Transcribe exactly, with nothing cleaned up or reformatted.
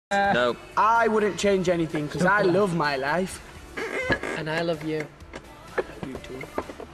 Uh, No. I wouldn't change anything because I love my life. And I love you. I love you too.